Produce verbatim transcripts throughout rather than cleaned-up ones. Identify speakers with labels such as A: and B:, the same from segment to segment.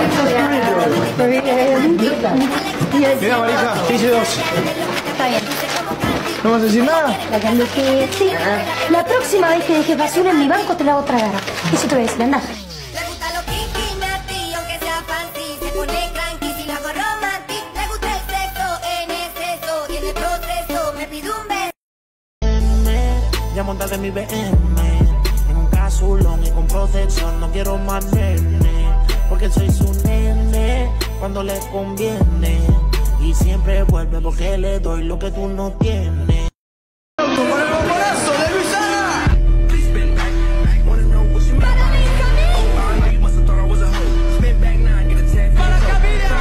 A: Mira, Marija, te hice dos.
B: Está bien.
A: ¿No vas a decir nada?
B: La que ando que sí. La próxima vez que dejes basura en mi banco te la hago tragar. Eso te voy a decir, anda.
C: Le gusta lo kinky, nasty, aunque sea fancy. Se pone cranky si lo hago romantic. Le gusta el sexo en exceso. Tiene proceso, me pide un beso.
D: Ya montate en mi B M, en un casulón y con protección. No quiero más nene, porque soy su nene cuando le conviene. Y siempre vuelve porque le doy lo que tú no tienes.
A: ¡Con el bombonazo de Luisana! ¡Para Camila!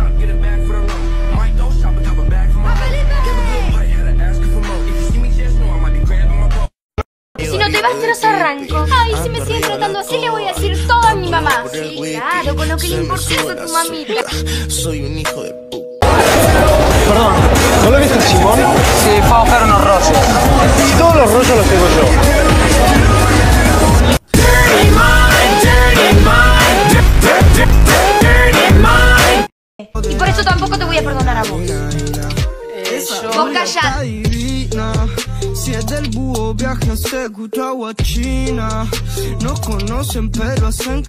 E: Si no te vas, te los arranco. Ay, si me siguen tratando así, le voy a decir todo a mi mamá. Sí, claro, con lo que le importa a tu mamita.
D: Soy un hijo de puta.
A: Perdón, ¿no lo viste a Simón?
F: Sí, fue a buscar unos rollos.
A: Si todos los rollos los tengo yo.
E: Y por eso tampoco te voy a perdonar a vos.
F: Eso.
E: Vos callad.
G: Si es del búho, viaje a Segura o a China. Nos conocen, pero hacen.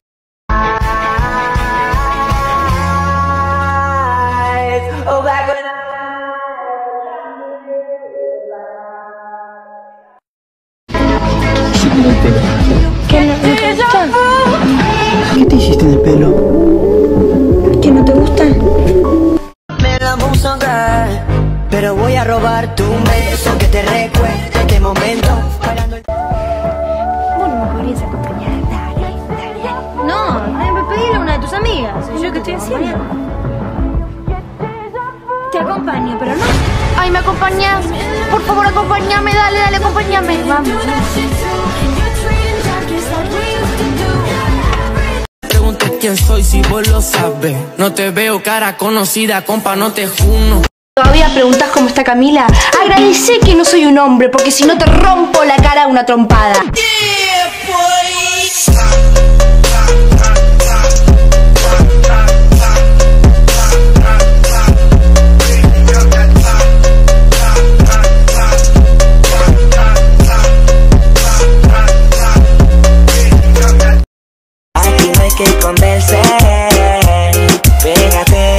B: ¿Qué no, no te gusta?
G: ¿Qué te hiciste en el pelo?
B: ¿Qué no te gusta?
H: Me la puso a caer, pero voy a robar tu beso que te recuerde qué momento.
B: Vos no me podrías acompañar. Dale, dale, dale. No, pedile a una de tus amigas. Es lo que estoy haciendo. Te acompaño, pero no.
E: Ay, ¿me acompañas? Por favor, acompáñame, dale, dale, acompáñame. Vamos.
D: Pregunto quién soy si vos lo sabes. No te veo cara conocida, compa, no te juno.
E: Todavía preguntas cómo está Camila. Agradecé que no soy un hombre, porque si no te rompo la cara a una trompada.
H: Aquí no hay que esconderse. Pégate.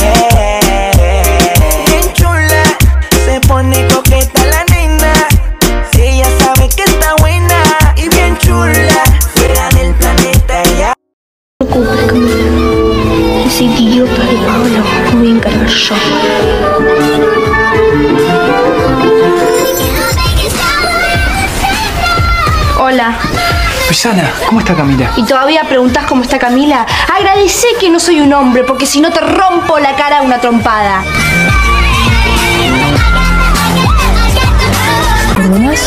H: Bien chula, se pone coqueta la nena. Si ella sabe que está buena y bien chula, fuera del planeta ya.
B: No cumple, Camila. Ese idiota de Pablo lo voy a encargar yo.
E: Hola.
F: Luisana, ¿cómo está Camila?
E: Y todavía preguntas cómo está Camila. Agradecé que no soy un hombre, porque si no te rompo la cara a una trompada.
B: ¿Perdonas?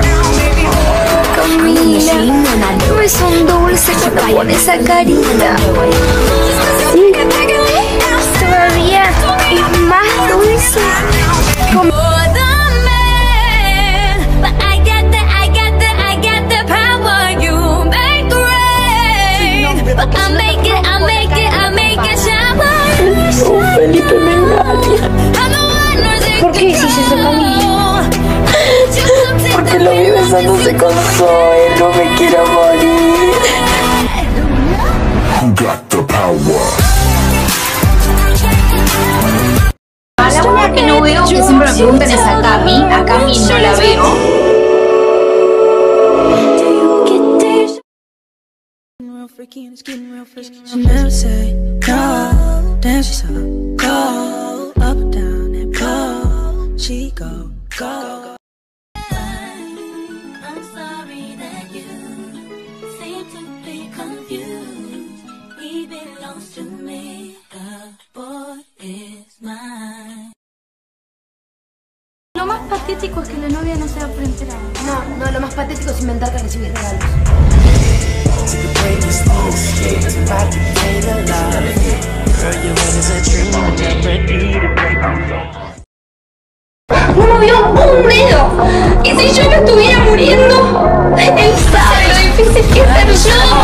B: Camila, no es un dulce cuando pone esa carita. Sí. Todavía es más dulce. Como Felipe me engaña. ¿Por qué dices eso, Camila? Porque lo vi besándose con Zoe. No me quiero morir.
I: A la una que no veo, que siempre me preguntan es a Cami. A Cami no la veo.
G: Never say no, then she's so go up and down and go. She go, go.
C: I'm sorry that you seem to be confused. He belongs to me, the boy is mine.
E: Lo más patético es que la novia no se da por enterada.
B: No, no, lo más patético es inventar que recibís regalos.
E: No movió un dedo. Y si yo me estuviera muriendo, él sabe lo difícil que es ser yo.